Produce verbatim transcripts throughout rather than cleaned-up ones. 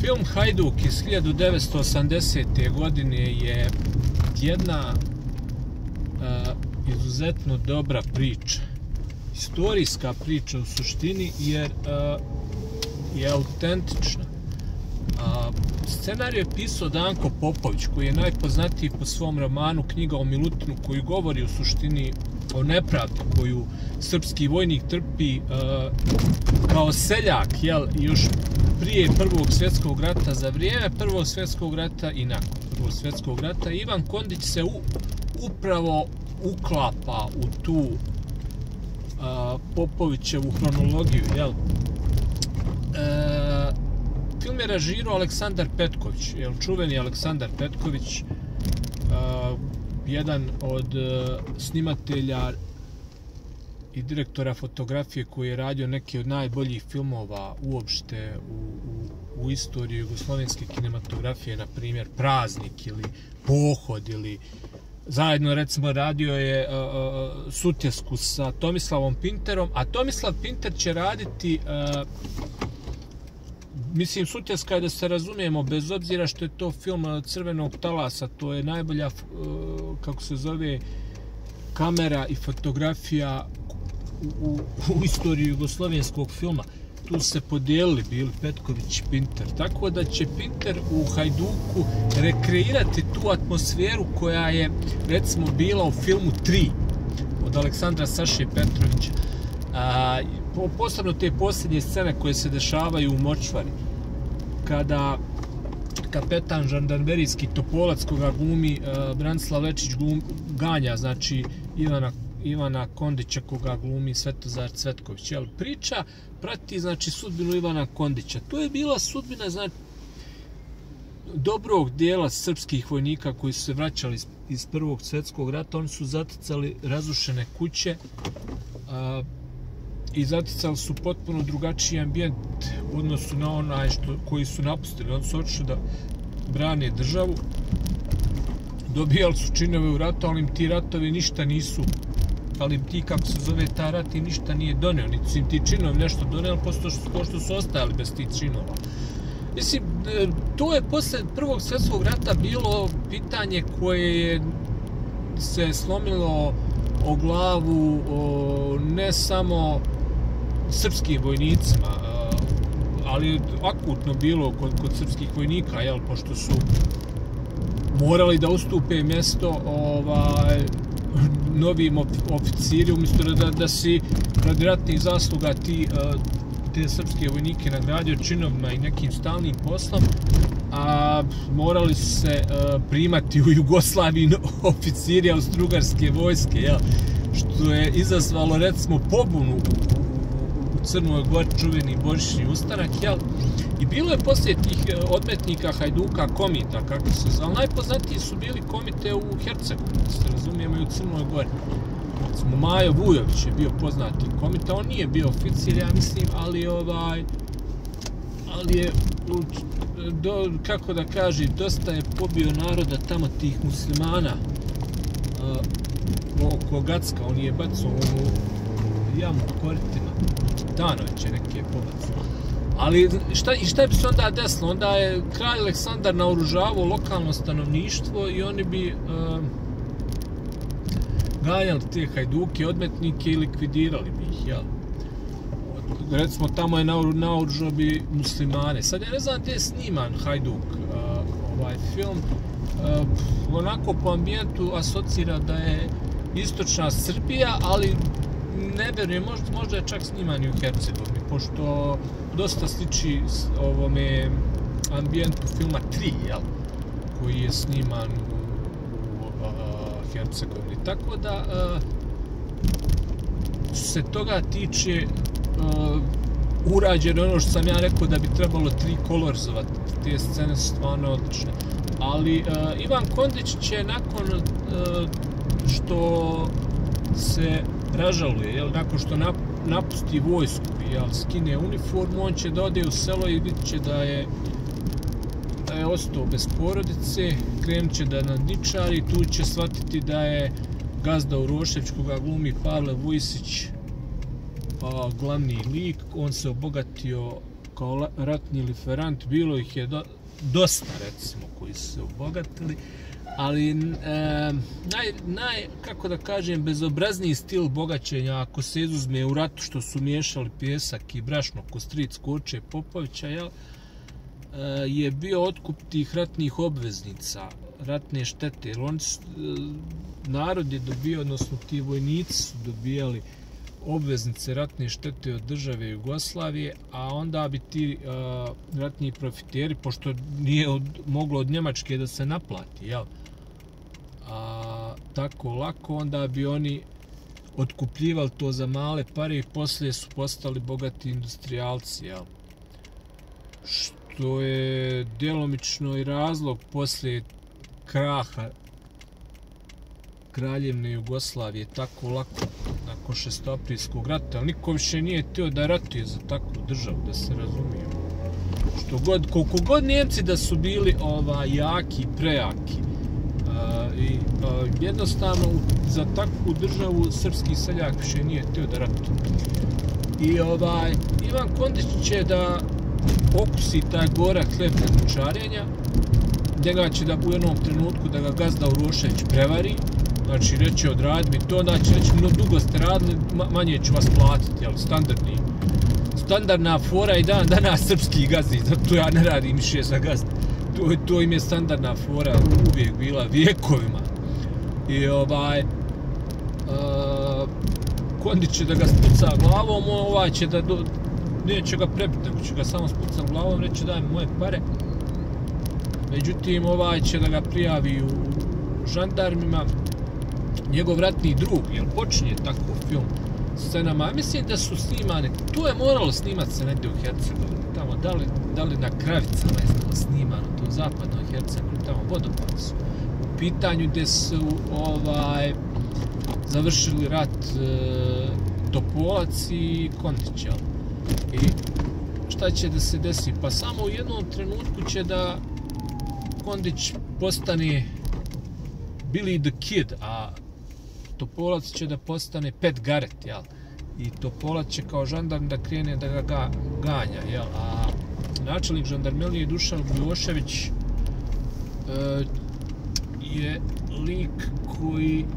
Film Hajduk iz hiljadu devetsto osamdesete. godine je jedna uh, izuzetno dobra priča. Istorijska priča u suštini, jer uh, je autentična. Uh, scenarij je pisao Danko Popović, koji je najpoznatiji po svom romanu Knjiga o Milutinu, koji govori u suštini o nepravdi koju srpski vojnik trpi uh, kao seljak, jel, još prije Prvog svjetskog rata, za vrijeme Prvog svjetskog rata i nakon Prvog svjetskog rata. Ivan Kondić se u, upravo uklapa u tu uh, Popovićevu hronologiju, jel? Uh, film je režirao Aleksandar Petković, jel, čuveni Aleksandar Petković, uh, jedan od uh, snimatelja i direktora fotografije koji je radio neke od najboljih filmova uopšte u, u, u istoriji jugoslovenske kinematografije, na primjer Praznik ili Pohod, ili zajedno recimo radio je uh, uh, Sutjesku sa Tomislavom Pinterom, a Tomislav Pinter će raditi uh, mislim, Sutjeska je, da se razumijemo, bez obzira što je to film Crvenog talasa, to je najbolja, uh, kako se zove, kamera i fotografija u, u istoriji jugoslovenskog filma. Tu se podijelili bili Petković i Pinter. Tako da će Pinter u Hajduku rekreirati tu atmosferu koja je, recimo, bila u filmu tri od Aleksandra Saše Petrovića. A, posebno te posljednje scene koje se dešavaju u močvari, kada kapetan žandarmerijski Topolac, koga glumi uh, Branislav Lečić, glum, ganja, znači Ivana, Ivana Kondića, koga glumi Svetozar Cvetković. Jel, priča prati, znači, sudbinu Ivana Kondića. To je bila sudbina, znači, dobrog dijela srpskih vojnika koji su se vraćali iz, iz Prvog svjetskog rata. Oni su zaticali razrušene kuće, uh, i zaticali su potpuno drugačiji ambijent u odnosu na onaj što, koji su napustili. Oni su otišli da brane državu, dobijali su činove u ratu, ali im ti ratovi ništa nisu, ali im ti, kako se zove, ta rat i ništa nije doneo, niti su im ti činovi nešto doneli, posto što, što su ostajali bez tih činova. Mislim, to je posle Prvog svjetskog rata bilo pitanje koje je se slomilo o glavu, o, ne samo srpskim vojnicima, ali akutno bilo kod, kod srpskih vojnika, jel, pošto su morali da ustupe mjesto ovaj, novim oficiri, umjesto da, da si radi ratnih zasluga ti, te srpske vojnike nagradio činovima i nekim stalnim poslom, a morali su se primati u Jugoslaviji oficiri austrougarske vojske, jel, što je izazvalo, recimo, pobunu u Crnoj Gori, čuveni Božićni ustanak, jel? I bilo je poslije tih odmetnika Hajduka komita, kako se zvali. Najpoznatiji su bili komite u Hercegu, da se razumijemo, i u Crnoj Gori. Recimo, Majo Vujović je bio poznati komita, on nije bio oficir, ja mislim, ali ovaj, ali je, do, kako da kažem, dosta je pobio naroda tamo, tih muslimana, uh, oko Gacka, on je bacao u jamu Koritima, Tanoviće neke pobacao. Ali šta, i šta bi se onda desilo? Onda je kralj Aleksandar naoružavao lokalno stanovništvo i oni bi uh, ganjali te Hajduke, odmetnike i likvidirali bi ih, jel? Recimo, tamo je naoružao bi muslimane. Sad ja ne znam gdje je sniman Hajduk, uh, ovaj film. Uh, onako po ambijentu asocira da je istočna Srbija, ali ne verujem, možda, možda je čak sniman i u Hercegovini, pošto dosta sliči ovome ambijentu filma tri, jel, koji je sniman u, u uh, Hercegovini. Tako da, uh, se toga tiče, uh, urađeno ono što sam ja rekao da bi trebalo tri kolorizovati. Te scene su stvarno odlične. Ali uh, Ivan Kondić će nakon uh, što se ražaluje, jel, nakon što napusti vojsku, jel, skine uniformu, on će da ode u selo i vidit će da je, da je ostao bez porodice, krenut će da nadničari, tu će shvatiti da je Gazda Urošević, koga glumi Pavle Vujsić, a, glavni lik. On se obogatio kao ratni liferant, bilo ih je do, dosta, recimo, koji su se obogatili, ali e, naj, naj, kako da kažem, bezobrazniji stil bogaćenja, ako se izuzme u ratu što su miješali pjesak i brašno ko stric Koče Popovića, jel, e, je bio otkup tih ratnih obveznica, ratne štete, jer on, narod je dobio, odnosno ti vojnici su dobijali obveznice ratne štete od države Jugoslavije, a onda bi ti uh, ratni profiteri, pošto nije od, moglo od Njemačke da se naplati, jel? A, tako lako, onda bi oni otkupljivali to za male pare i poslije su postali bogati industrijalci, jel? Što je djelomično i razlog poslije kraha Kraljevne Jugoslavije tako lako nakon šestoaprilskog rata, ali niko više nije htio da ratuje za takvu državu, da se razumijemo. Što god, koliko god Njemci da su bili ova, jaki, prejaki, a, i a, jednostavno za takvu državu srpski seljak više nije htio da ratuje. I ovaj, Ivan Kondić će da okusi taj gorak hljeb razlučarenja, njega će da u jednom trenutku da ga gazda Urošević prevari, znači reći odradi mi to, znači reći no dugo ste radili, manje ću vas platiti, jel, standardni, standardna fora i dan danas srpski gazdi, zato ja ne radim više za gazdi, to, to im je standardna fora uvijek bila vijekovima. I ovaj, uh, Kondić će da ga spuca glavom, ovaj će da, do, neće ga prebiti, nego će ga samo spuca glavom, reći daj mi moje pare. Međutim, ovaj će da ga prijavi u žandarmima, njegov ratni drug, jel počinje tako film scenama, mislim da su snimane, to je moralo snimati se negdje u Hercegovini, tamo, da li, da li na Kravicama je snimano, to u zapadnoj Hercegovini, tamo vodopadi su u pitanju gdje su ovaj, završili rat e, Topolac i Kondić, jel? I šta će da se desi? Pa samo u jednom trenutku će da Kondić postane Billy the Kid, a Topolac će da postane Pet Garrett, jel? I Topolac će kao žandarm da krene da ga, ga ganja, jel? A načelnik žandarmerije Dušan Bujošević e, je lik koji,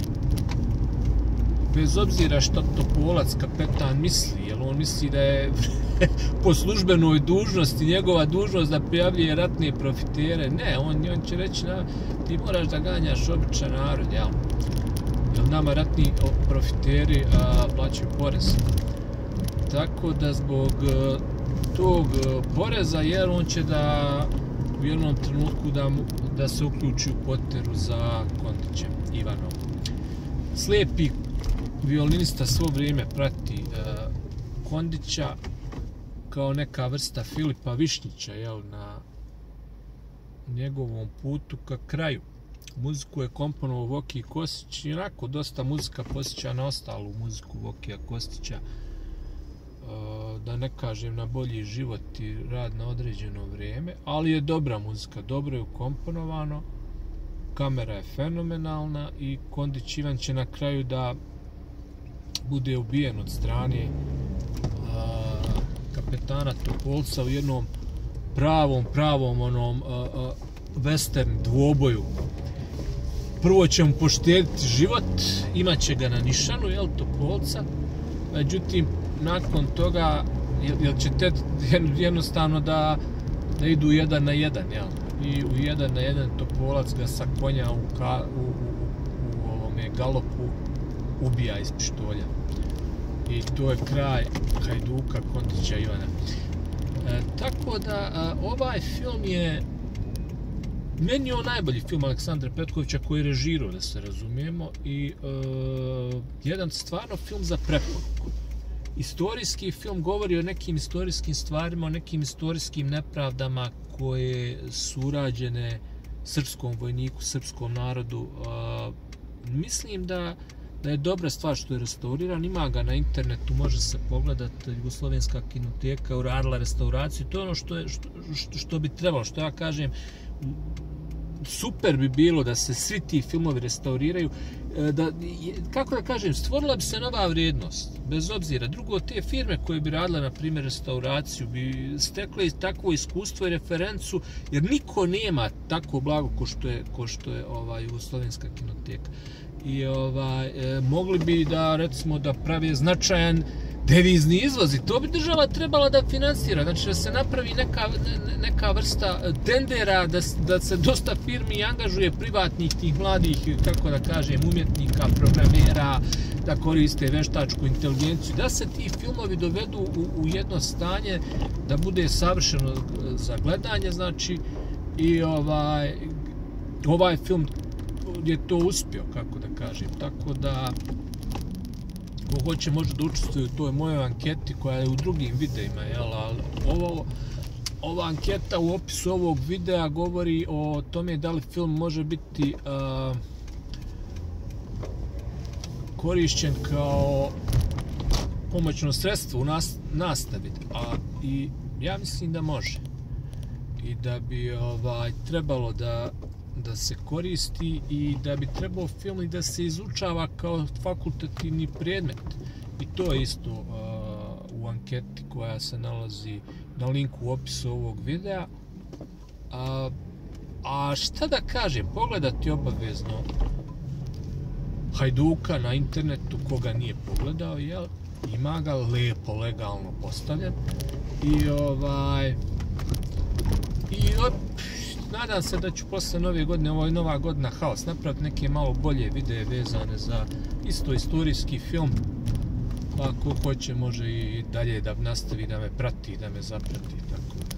bez obzira što Topolac kapetan misli, jel on misli da je po službenoj dužnosti njegova dužnost da prijavljuje ratne profitere, ne, on, on će reći na, ti moraš da ganjaš običan narod, jel? Jer nama ratni profiteri a, plaćaju porez. Tako da zbog a, tog a, poreza, jer on će da u jednom trenutku da, da se uključi u poteru za Kondićem Ivanom. Slijepi violinista svo vrijeme prati a, Kondića kao neka vrsta Filipa Višnjića, jel, na njegovom putu ka kraju. Muziku je komponovao Voki Kostić i onako dosta muzika posjeća na ostalu muziku Vokija Kostića, da ne kažem na bolji život i rad na određeno vrijeme, ali je dobra muzika, dobro je ukomponovano, kamera je fenomenalna i Kondić Ivan će na kraju da bude ubijen od strane kapetana Topolca u jednom pravom, pravom onom a, a, western dvoboju. Prvo će mu poštediti život, imat će ga na nišanu, jel, Topolca, međutim, nakon toga, jel, jel će te jednostavno da, da idu jedan na jedan, jel, i u jedan na jedan Topolac ga sa konja u, ka, u, u, u ovome galopu ubija iz pištolja. I to je kraj Hajduka Kondića Ivana. E, tako da a, ovaj film je meni je on najbolji film Aleksandra Petkovića koji je režirao, da se razumijemo, i e, jedan stvarno film za preporuku. Istorijski film govori o nekim istorijskim stvarima, o nekim istorijskim nepravdama koje su urađene srpskom vojniku, srpskom narodu. E, mislim da da je dobra stvar što je restauriran, ima ga na internetu, može se pogledati, Jugoslovenska kinoteka uradila restauraciju, to je ono što, je, što, što, što bi trebalo, što ja kažem, super bi bilo da se svi ti filmovi restauriraju, da, kako da kažem, stvorila bi se nova vrijednost, bez obzira. Drugo, te firme koje bi radile, na primjer, restauraciju, bi stekle takvo iskustvo i referencu, jer niko nema tako blago ko što je, ko što je ovaj, Jugoslovenska kinoteka. I ovaj, e, mogli bi da, recimo, da pravi značajan devizni izvoz i to bi država trebala da finansira, znači da se napravi neka, neka vrsta tendera, da, da se dosta firmi angažuje privatnih tih mladih, kako da kažem, umjetnika, programera, da koriste veštačku inteligenciju, da se ti filmovi dovedu u, u jedno stanje da bude savršeno za gledanje, znači i ovaj, ovaj film je to uspio, kako da kažem, tako da ko hoće može da učestvuje u toj mojoj anketi koja je u drugim videima, jel, ali ovo, ova anketa u opisu ovog videa govori o tome da li film može biti uh, korišćen kao pomoćno sredstvo u nas, nastavi, a i ja mislim da može i da bi ovaj, trebalo da da se koristi i da bi trebao film i da se izučava kao fakultativni predmet. I to je isto uh, u anketi koja se nalazi na linku u opisu ovog videa. A, a šta da kažem, pogledati obavezno Hajduka na internetu, koga nije pogledao, jel? Ima ga lepo, legalno postavljen. I ovaj... I op, nadam se da ću posle nove godine, ovo je nova godina Haos, napraviti neke malo bolje videe vezane za isto istorijski film, pa ko hoće može i dalje da nastavi da me prati, da me zaprati, tako